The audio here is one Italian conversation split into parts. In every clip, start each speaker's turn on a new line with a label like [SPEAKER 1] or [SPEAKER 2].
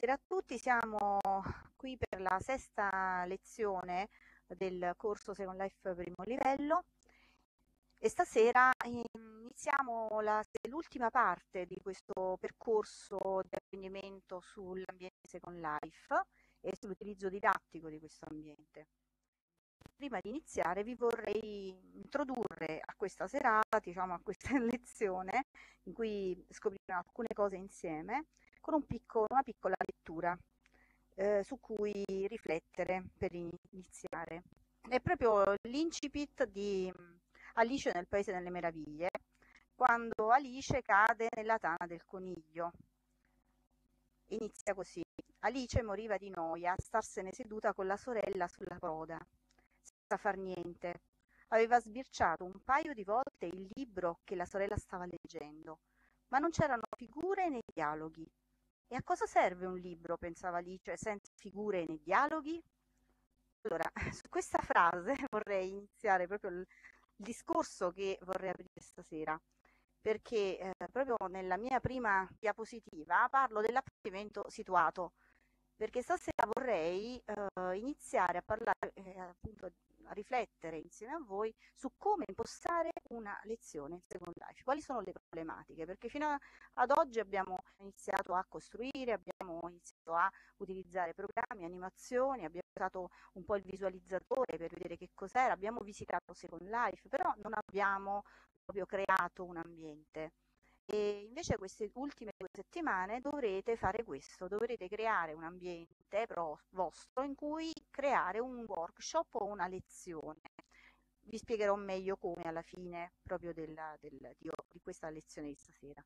[SPEAKER 1] Buonasera a tutti, siamo qui per la sesta lezione del corso Second Life primo livello e stasera iniziamo l'ultima parte di questo percorso di apprendimento sull'ambiente Second Life e sull'utilizzo didattico di questo ambiente. Prima di iniziare vi vorrei introdurre a questa serata, diciamo a questa lezione, in cui scopriremo alcune cose insieme, con una piccola lettura su cui riflettere per iniziare. È proprio l'incipit di Alice nel Paese delle Meraviglie, quando Alice cade nella tana del coniglio. Inizia così. Alice moriva di noia, starsene seduta con la sorella sulla coda, senza far niente. Aveva sbirciato un paio di volte il libro che la sorella stava leggendo, ma non c'erano figure né dialoghi. E a cosa serve un libro, pensava Alice, senza figure né dialoghi? Allora, su questa frase vorrei iniziare proprio il discorso che vorrei aprire stasera, perché proprio nella mia prima diapositiva parlo dell'apprendimento situato, perché stasera vorrei iniziare a parlare, appunto, a riflettere insieme a voi su come impostare una lezione in Second Life, quali sono le problematiche, perché ad oggi abbiamo iniziato a costruire, abbiamo iniziato a utilizzare programmi, animazioni, abbiamo usato un po' il visualizzatore per vedere che cos'era, abbiamo visitato Second Life, però non abbiamo proprio creato un ambiente. E invece queste ultime 2 settimane dovrete fare questo, dovrete creare un ambiente vostro in cui creare un workshop o una lezione. Vi spiegherò meglio come alla fine proprio di questa lezione di stasera.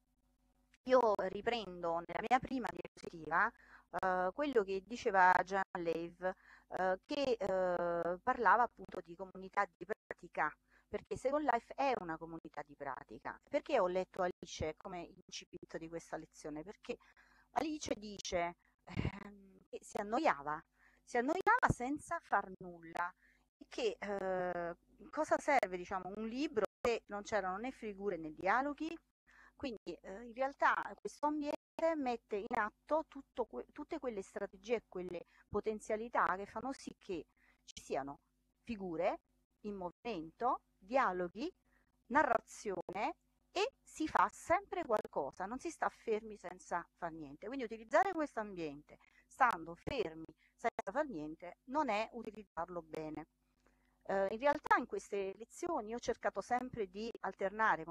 [SPEAKER 1] Io riprendo nella mia prima diapositiva quello che diceva Jean Lave, che parlava appunto di comunità di pratica, perché Second Life è una comunità di pratica. Perché ho letto Alice come incipit di questa lezione? Perché Alice dice che si annoiava senza far nulla. E che cosa serve, diciamo, un libro se non c'erano né figure né dialoghi? Quindi in realtà questo ambiente mette in atto tutte quelle strategie e quelle potenzialità che fanno sì che ci siano figure in movimento, dialoghi, narrazione e si fa sempre qualcosa, non si sta fermi senza far niente. Quindi utilizzare questo ambiente stando fermi senza far niente non è utilizzarlo bene. In realtà in queste lezioni ho cercato sempre di alternare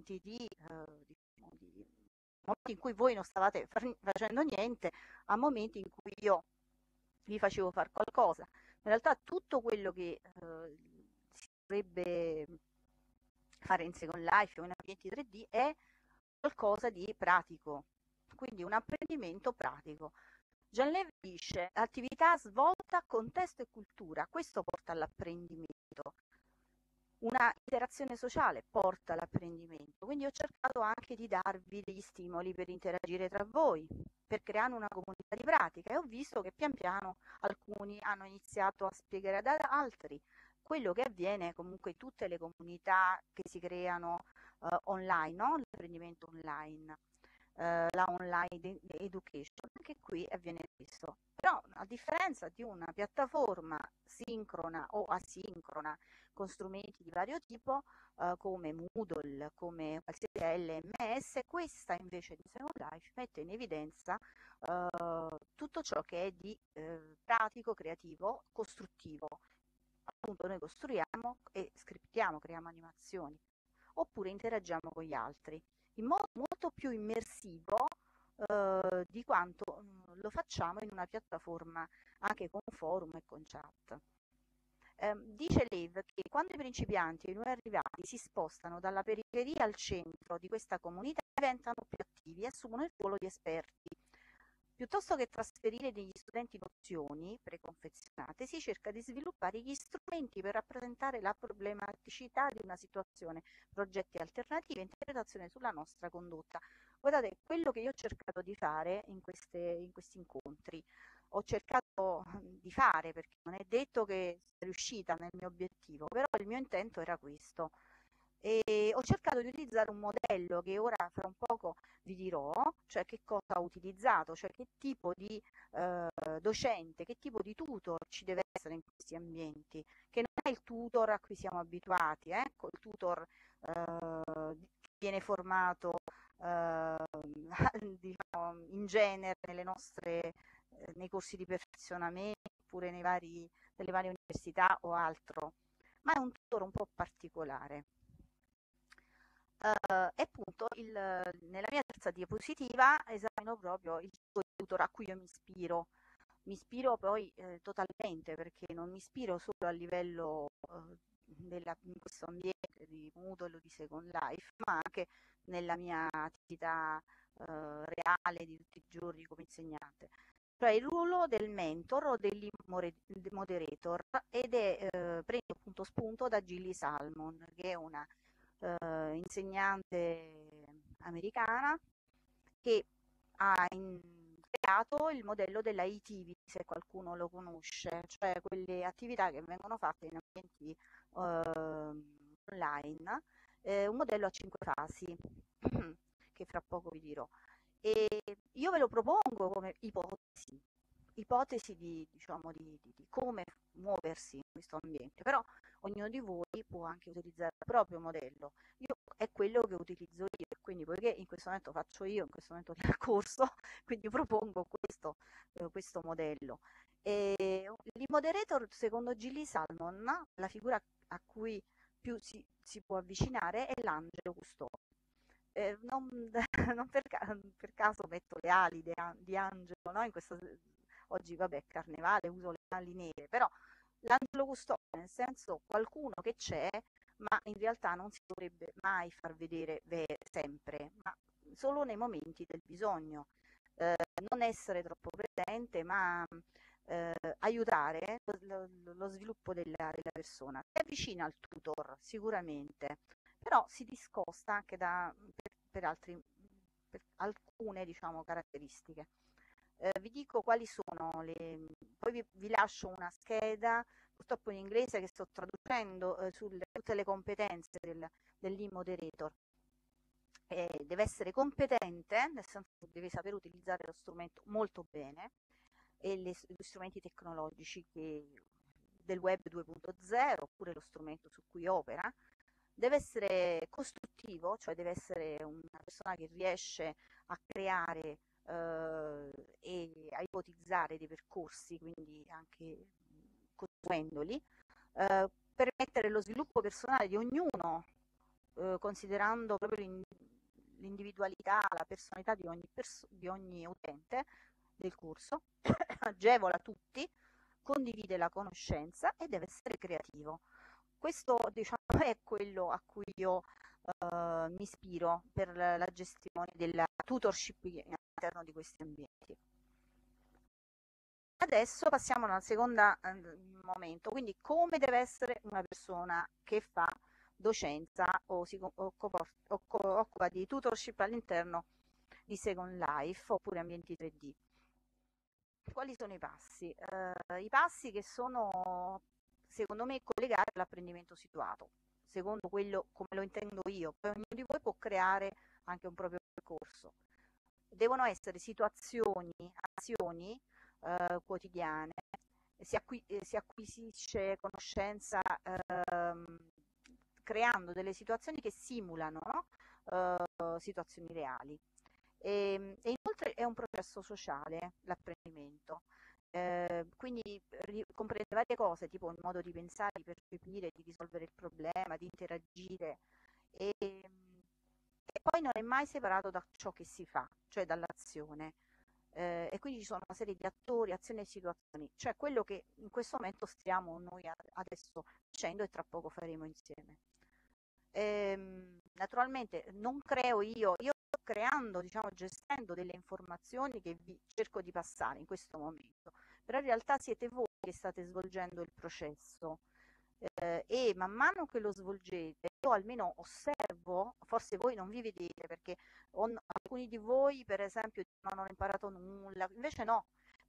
[SPEAKER 1] momenti in cui voi non stavate facendo niente a momenti in cui io vi facevo fare qualcosa. In realtà tutto quello che si dovrebbe fare in Second Life o in ambienti 3D è qualcosa di pratico, quindi un apprendimento pratico. Jean Levy dice attività svolta, contesto e cultura, questo porta all'apprendimento. Una interazione sociale porta all'apprendimento, quindi ho cercato anche di darvi degli stimoli per interagire tra voi, per creare una comunità di pratica e ho visto che pian piano alcuni hanno iniziato a spiegare ad altri quello che avviene comunque in tutte le comunità che si creano online, no? L'apprendimento online, la online education, anche qui avviene questo. Però a differenza di una piattaforma sincrona o asincrona con strumenti di vario tipo, come Moodle, come qualsiasi LMS, questa invece di Second Life mette in evidenza tutto ciò che è di pratico, creativo, costruttivo. Appunto noi costruiamo e scriptiamo, creiamo animazioni, oppure interagiamo con gli altri in modo molto più immersivo di quanto lo facciamo in una piattaforma anche con forum e con chat. Dice Lev che quando i principianti e i nuovi arrivati si spostano dalla periferia al centro di questa comunità diventano più attivi e assumono il ruolo di esperti. Piuttosto che trasferire negli studenti nozioni preconfezionate, si cerca di sviluppare gli strumenti per rappresentare la problematicità di una situazione, progetti alternativi e interpretazione sulla nostra condotta. Guardate, quello che io ho cercato di fare in questi incontri, ho cercato di fare, perché non è detto che sia riuscita nel mio obiettivo, però il mio intento era questo. e ho cercato di utilizzare un modello che ora fra un poco vi dirò, cioè che cosa ho utilizzato, cioè che tipo di docente, che tipo di tutor ci deve essere in questi ambienti, che non è il tutor a cui siamo abituati, ecco, il tutor che viene formato diciamo, in genere nei corsi di perfezionamento oppure nelle varie università o altro, ma è un tutor un po' particolare. E appunto nella mia terza diapositiva esamino proprio il tipo di tutor a cui io mi ispiro. Mi ispiro poi totalmente perché non mi ispiro solo a livello in questo ambiente di Moodle o di Second Life, ma anche nella mia attività reale di tutti i giorni come insegnante. Cioè il ruolo del mentor o moderator ed prendo appunto spunto da Gilly Salmon, che è una insegnante americana che ha creato il modello della ETV, se qualcuno lo conosce, cioè quelle attività che vengono fatte in ambienti online, un modello a 5 fasi, che fra poco vi dirò. E io ve lo propongo come ipotesi di, diciamo, di come muoversi in questo ambiente, però ognuno di voi può anche utilizzare il proprio modello. Io è quello che utilizzo io, e quindi poiché in questo momento faccio io, in questo momento del corso, quindi propongo questo modello. E il moderator, secondo Gilly Salmon, la figura a cui più si può avvicinare è l'angelo custode. Non, non per caso metto le ali di angelo, no? Oggi vabbè è carnevale, uso le ali nere, però l'angelo custode, nel senso qualcuno che c'è, ma in realtà non si dovrebbe mai far vedere sempre, ma solo nei momenti del bisogno. Non essere troppo presente, ma aiutare lo sviluppo della persona. Si avvicina al tutor sicuramente, però si discosta anche per alcune diciamo, caratteristiche. Vi dico quali sono poi vi lascio una scheda, purtroppo in inglese, che sto traducendo sulle tutte le competenze dell'e-moderator. Deve essere competente, nel senso che deve saper utilizzare lo strumento molto bene, e gli strumenti tecnologici del web 2.0 oppure lo strumento su cui opera. Deve essere costruttivo, cioè deve essere una persona che riesce a creare e a ipotizzare dei percorsi, quindi anche costruendoli, permettere lo sviluppo personale di ognuno, considerando proprio l'individualità, la personalità di ogni utente del corso, agevola tutti, condivide la conoscenza e deve essere creativo. Questo diciamo, è quello a cui io mi ispiro per la gestione della tutorship all'interno di questi ambienti. Adesso passiamo al secondo momento, quindi come deve essere una persona che fa docenza o si occupa di tutorship all'interno di Second Life oppure ambienti 3D. Quali sono i passi? I passi che sono, secondo me, collegati all'apprendimento situato, secondo quello come lo intendo io. Poi ognuno di voi può creare anche un proprio percorso. Devono essere situazioni, azioni quotidiane, si acquisisce conoscenza creando delle situazioni che simulano, no? Situazioni reali. E inoltre è un processo sociale l'apprendimento, quindi comprende varie cose, tipo il modo di pensare, di percepire, di risolvere il problema, di interagire, e poi non è mai separato da ciò che si fa, cioè dall'azione. E quindi ci sono una serie di attori, azioni e situazioni, cioè quello che in questo momento stiamo noi adesso facendo e tra poco faremo insieme. Naturalmente non creo io sto creando, diciamo, gestendo delle informazioni che vi cerco di passare in questo momento, però in realtà siete voi che state svolgendo il processo, e man mano che lo svolgete, io almeno osservo, forse voi non vi vedete perché alcuni di voi per esempio non hanno imparato nulla, invece no,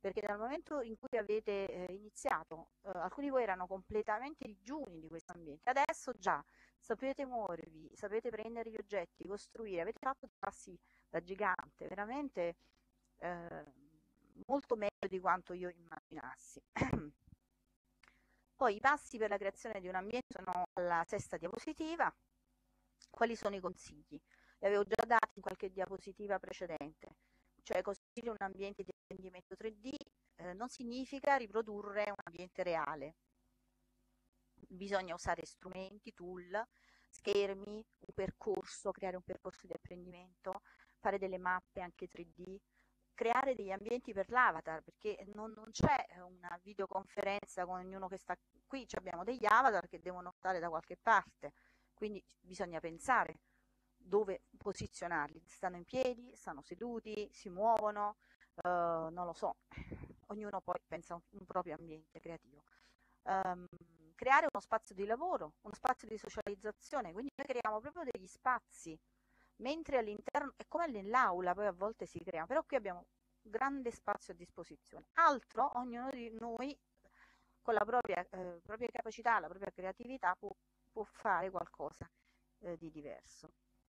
[SPEAKER 1] perché dal momento in cui avete iniziato, alcuni di voi erano completamente digiuni di questo ambiente, adesso già sapete muovervi, sapete prendere gli oggetti, costruire, avete fatto dei passi da gigante, veramente eh, molto meglio di quanto io immaginassi. Poi i passi per la creazione di un ambiente sono alla sesta diapositiva. Quali sono i consigli? Li avevo già dati in qualche diapositiva precedente, cioè costruire un ambiente di apprendimento 3D non significa riprodurre un ambiente reale. Bisogna usare strumenti, tool, schermi, un percorso, creare un percorso di apprendimento, fare delle mappe anche 3D, creare degli ambienti per l'avatar, perché non c'è una videoconferenza con ognuno che sta qui, abbiamo degli avatar che devono stare da qualche parte, quindi bisogna pensare dove posizionarli, stanno in piedi, stanno seduti, si muovono, non lo so, ognuno poi pensa a un proprio ambiente creativo. Um, Creare uno spazio di lavoro, uno spazio di socializzazione, quindi noi creiamo proprio degli spazi, mentre all'interno, è come nell'aula, poi a volte si crea, però qui abbiamo grande spazio a disposizione. Altro, ognuno di noi con la propria capacità, la propria creatività può fare qualcosa di diverso.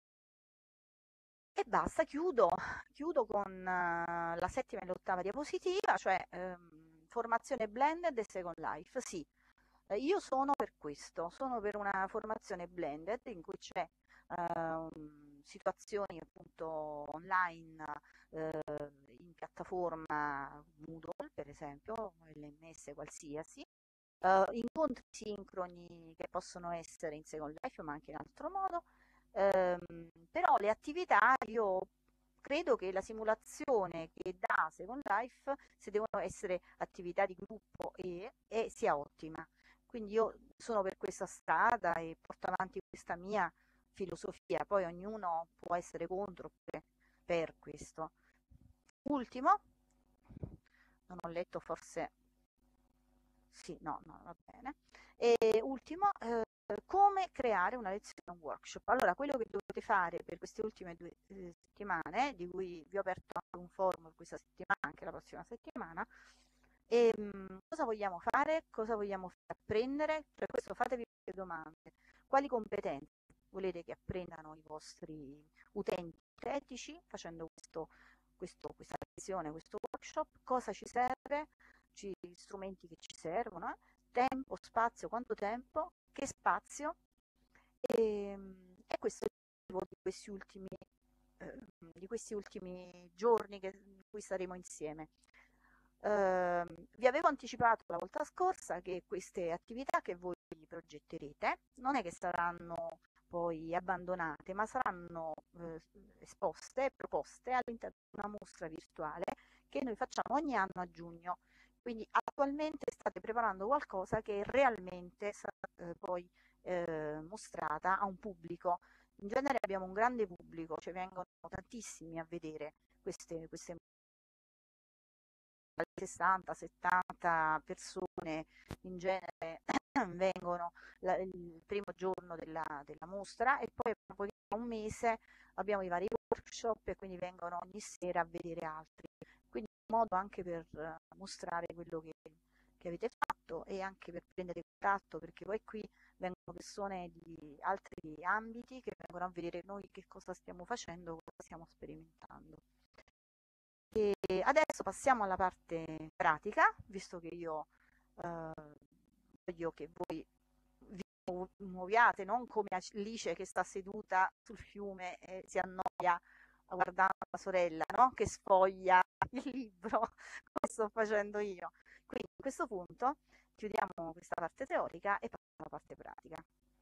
[SPEAKER 1] E basta, chiudo con la settima e l'ottava diapositiva, cioè formazione blended e Second Life. Sì, io sono per questo, sono per una formazione blended in cui c'è situazioni appunto online eh, in piattaforma Moodle, per esempio, LMS qualsiasi, incontri sincroni che possono essere in Second Life ma anche in altro modo, però le attività io credo che la simulazione che dà Second Life, se devono essere attività di gruppo sia ottima. Quindi io sono per questa strada e porto avanti questa mia filosofia, poi ognuno può essere contro oppure per questo. Ultimo, non ho letto forse, sì, no, no, va bene. E ultimo, come creare una lezione, un workshop. Allora, quello che dovete fare per queste ultime 2 settimane, di cui vi ho aperto anche un forum per questa settimana, anche la prossima settimana, cosa vogliamo fare? Cosa vogliamo apprendere? Cioè, questo fatevi le domande. Quali competenze volete che apprendano i vostri utenti etici facendo questa lezione, questo workshop? Cosa ci serve? Gli strumenti che ci servono, tempo, spazio, quanto tempo, che spazio, e questo è il motivo di questi ultimi giorni in cui saremo insieme. Vi avevo anticipato la volta scorsa che queste attività che voi progetterete non è che saranno poi abbandonate, ma saranno esposte, proposte all'interno di una mostra virtuale che noi facciamo ogni anno a giugno. Quindi attualmente state preparando qualcosa che realmente sarà poi mostrata a un pubblico. In genere abbiamo un grande pubblico, cioè vengono tantissimi a vedere queste 60-70 persone in genere vengono il primo giorno della mostra e poi dopo un mese abbiamo i vari workshop e quindi vengono ogni sera a vedere altri. Quindi è un modo anche per mostrare quello che avete fatto e anche per prendere contatto, perché poi qui vengono persone di altri ambiti che vengono a vedere noi che cosa stiamo facendo, cosa stiamo sperimentando. E adesso passiamo alla parte pratica, visto che io voglio che voi vi muoviate, non come Alice che sta seduta sul fiume e si annoia guardando la sorella, no? Che sfoglia il libro, come sto facendo io. Quindi a questo punto chiudiamo questa parte teorica e passiamo alla parte pratica.